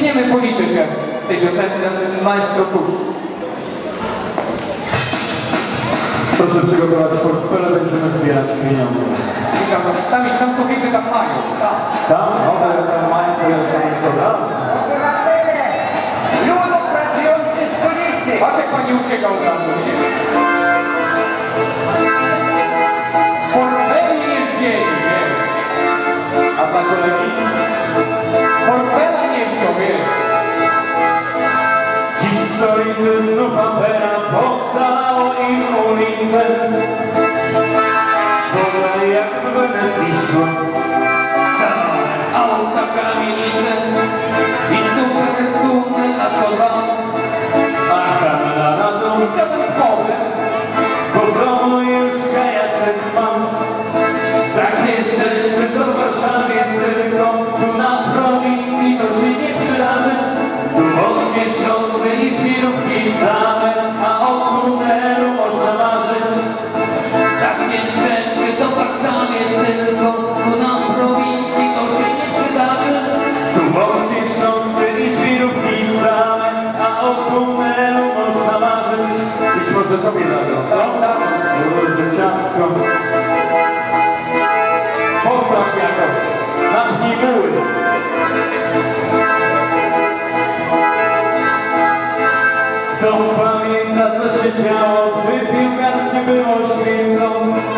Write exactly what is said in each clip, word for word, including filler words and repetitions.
Tniemy politykę w tej piosence Maestro Tusz. Proszę przygotować portfele, będziemy zbierać pieniądze. Tam już tam kobiety tam mają, tam. Tam? No, ale tam mają, to ja tam jest od razu. Patrz jak pani ucieka od razu, widzisz? Portfeli nie wzięli, wiesz. A dla kolegi? Portfela nie wziął, wiesz. Dziś w stolicy znów afera pocało im ulicę. Woda jak w Wenecji szła. Auta, kamienice i super tunel na sto dwa. A kamera na dół, Żaden problem. bo w domu już kajaczek mam. Takie rzeczy To w Warszawie tylko, tu na prowincji to się nie przydarzy. Tu wąskie szosy i żwirówki same, a o tunelu można marzyć. Takie rzeczy to w Warszawie tylko, tu na prowincji to się nie przydarzy. Tu wąskie szosy i żwirówki same, a o tunelu można marzyć. Być może tobie dadzą, co? Kurde, ciastko. Postrasz jakoś, napnij buły. Kto pamięta, co się działo, gdy piłkarskie było święto?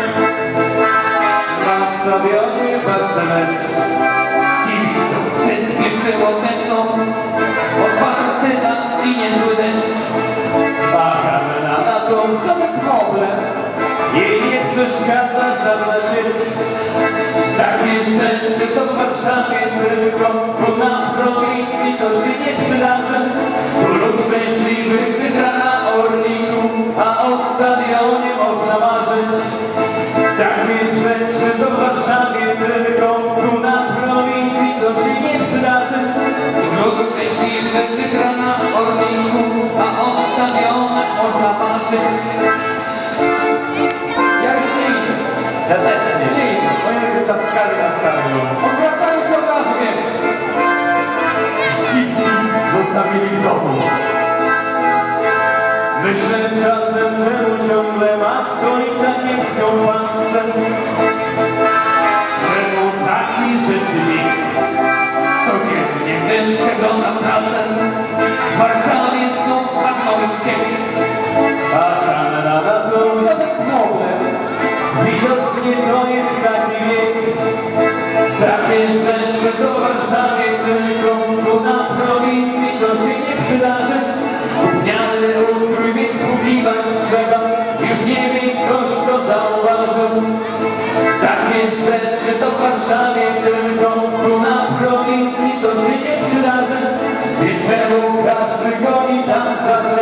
Na stadionie ważny mecz. Kibicom przyspieszyło tempo, otwarty dach i niezły deszcz. A kamera na to Żaden problem. jej nie przeszkadza żadna ciecz. Takie rzeczy to w Warszawie tylko, Bo na prowincji to się nie przydarzy. Tu lud szczęśliwy, gdy gra na Orliku, a o stadionie można marzyć. Takie rzeczy to w Warszawie tylko, tu na prowincji to się nie przydarzy. lud szczęśliwy, gdy gra na Orliku, a o stadionach można marzyć. Ja już nie idę. Ja też nie. Nie idę. Mojego ciastkami na stadion. Odwracają się od razu, wiesz. Chciwki zostawili w domu. Myślę czasem, czemu ciągle ma stolica kiepską pasę. Czemu taki rzeczywik Codziennie, gdy przeglądam prasę, w Warszawie znów pachną ścieki. a kamera na to Żaden problem. widocznie to jest taki wiek. Takie rzeczy to w Warszawie tylko, tu na prowincji to się nie przydarzy. Gówniany ustrój, więc długiwać trzeba, już nie wie ktoś to zauważył. Takie rzeczy to w Warszawie tylko, tu na prowincji to się nie przydarzy. Wiesz czemu każdy goni tam za